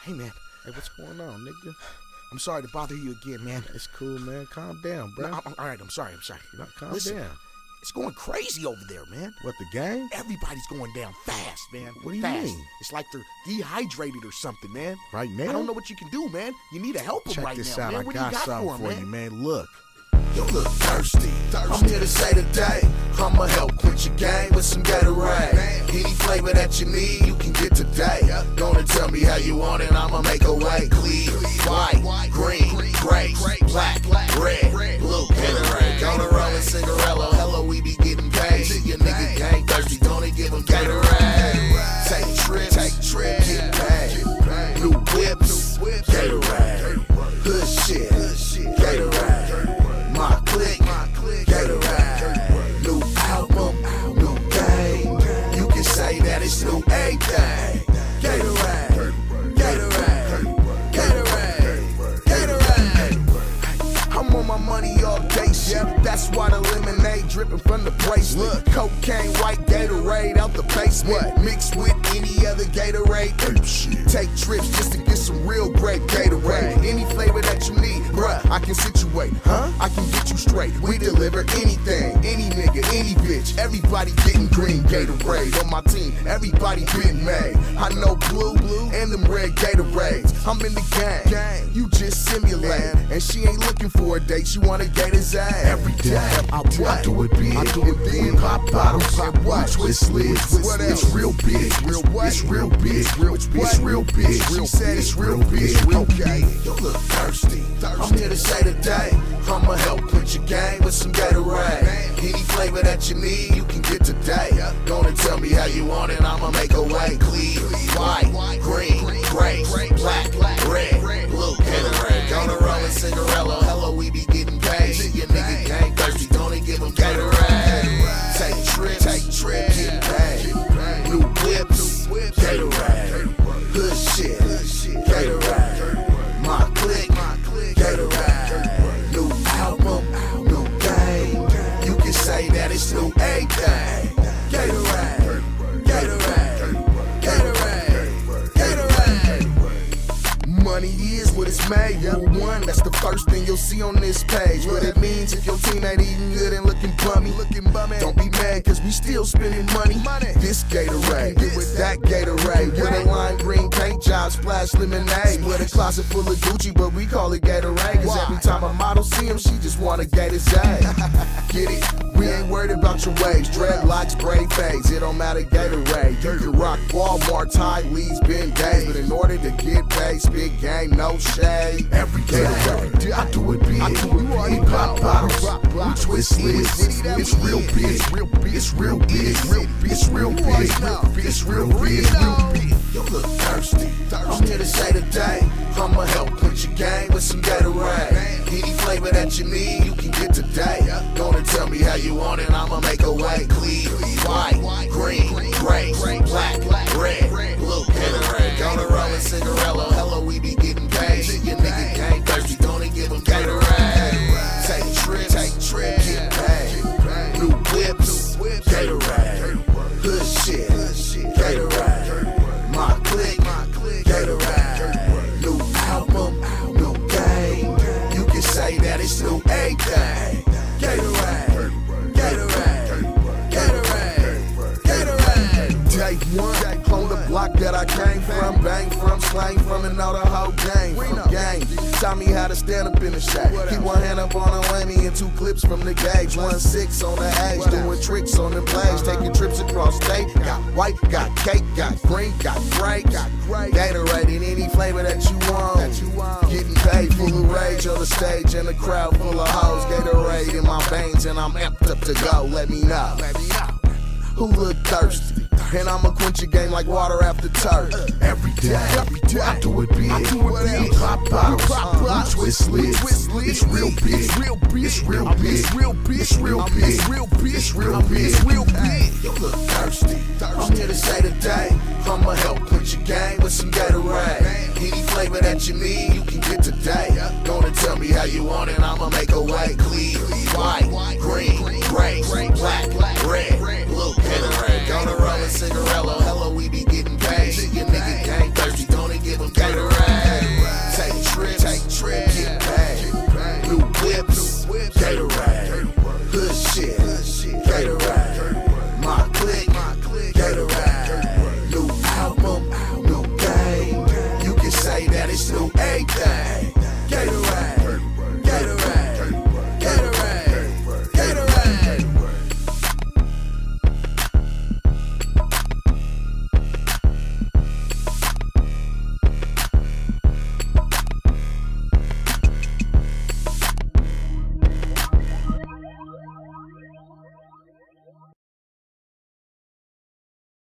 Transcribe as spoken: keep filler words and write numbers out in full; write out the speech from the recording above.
Hey, man. Hey, what's going on, nigga? I'm sorry to bother you again, man. It's cool, man. Calm down, bro. No, I'm, all right, I'm sorry. I'm sorry. No, calm Listen, down. it's going crazy over there, man. What, the game? Everybody's going down fast, man. What do you fast. mean? It's like they're dehydrated or something, man. Right now? I don't know what you can do, man. You need to help them Check right this now, out. man. I What got do you got something for for him, you, man? man. Look. You look thirsty. thirsty. I'm here to say today, I'ma help quench your game with some Gatorade. Any flavor that you need, you can get today. Gonna tell me how you want it, I'ma make a way. Clear, white, green, gray, black, red, blue, Gatorade. Gonna roll with Cinderella, hello, we be getting paid. Your nigga gang thirsty, gonna give him Gatorade. Take trips, take trips, get paid. New whips, Gatorade. Hood shit, Gatorade. My clique, Gatorade. New album, new game. You can say that it's new everything. Gatorade, Gatorade, Gatorade, Gatorade. I'm on my money all day, shit. That's why the lemonade dripping from the bracelet. Cocaine, white Gatorade out the basement. Mixed with any other Gatorade. Take trips just to get some real great Gatorade. Any flavor that you need, bruh, I can situate, huh? I can get you straight. We deliver anything, any nigga, any bitch. Everybody getting green Gatorade on my team. Everybody been made. I know blue, blue, and them red Gatorades. I'm in the gang. You just simulate, and she ain't looking for a date. She want a Gator's ass. Every day, I, I do it big. I do it big. We pop bottles, and what? Twist lids. It's real big. Real what? It's real big. Real It's real big. She said it's real big. Okay, you look thirsty. I'm here to say today, I'ma help put your game with some Gatorade. Any flavor that you need, you can get today. Gonna tell me how you want it, I'ma make a way. Clear, white, green, gray, black, red, blue, Gatorade. Gonna roll with Cinderella, hello, we be getting paid. Your nigga gang thirsty, gonna give him Gatorade. Take trips, take trips, get paid. New whips, Gatorade. Good shit, Gatorade. My clique, Gatorade. New album, new game. You can say that it's new everything. Gatorade, Gatorade, Gatorade, Gatorade. Money is what it's made. Rule one, that's the first thing you'll see on this page. What it means if your team ain't eating good and looking bummy. Don't be mad, cause we still spending money. This Gatorade, get with that Gatorade. With a lime green paint job, splash lemonade. With a closet full of Gucci, but we call it Gatorade. Cause every time a model see him, she just want a Gatorade. Get it? We ain't worried about your waves. Dreadlocks, braid fades, it don't matter Gatorade. You can rock Walmart, tie, leads, Ben days. But in order to get paid, spit game, no shade. Every Gatorade, I do it big. I do it big. Pop bottles, we twist lids. It's real big. It's real big. It's real big. It's real big. It's real big. You look thirsty. I'm here to say today, I'ma help put your game with some Gatorade. Any flavor that you need, you can get today. Gonna tell me how you want it, I'ma make a way. Clear, white, green, gray, black, red, blue, Gatorade. Gonna roll with Cinderella, hello, we be getting paid. Your nigga gang thirsty, gonna give him Gatorade. Take trips, take trips, get paid. New whips, Gatorade. Good shit, Gatorade. My clique, Gatorade. New album, new game. You can say that it's new everything. Gatorade, Gatorade, Gatorade, Gatorade. Day one, on the block that I came from, bang from, slang from, and know the whole game. From game, taught me how to stand up in the shack. Keep one hand up on a whammy and two clips from the gauge. One six on the edge, doing tricks on the blades, taking trips across state. Got white, got cake, got green, got gray, got Gatorade in any flavor that you want. Getting paid, full of rage on the stage, and a crowd full of hoes. Gatorade in my veins, and I'm amped up to go. Let me know. Who look thirsty? And I'ma quench your game like water after turf. Every day, every day, I do it big. I do it big. Pop bottles, we twist lids. It's real big. It's real big. It's real big. It's real big. It's real big. It's real big. It's real big. It's real big. You look thirsty. I'm here to say today, I'ma help put your game with some Gatorade. Any flavor that you need, you can get today. Gonna tell me how you want it, I'ma make a way. Clear, white, green, gray, black, red, blue, Gatorade. Gonna roll with Cinderella, hello, we be getting paid. Your nigga gang thirsty, gonna give him Gatorade. thing.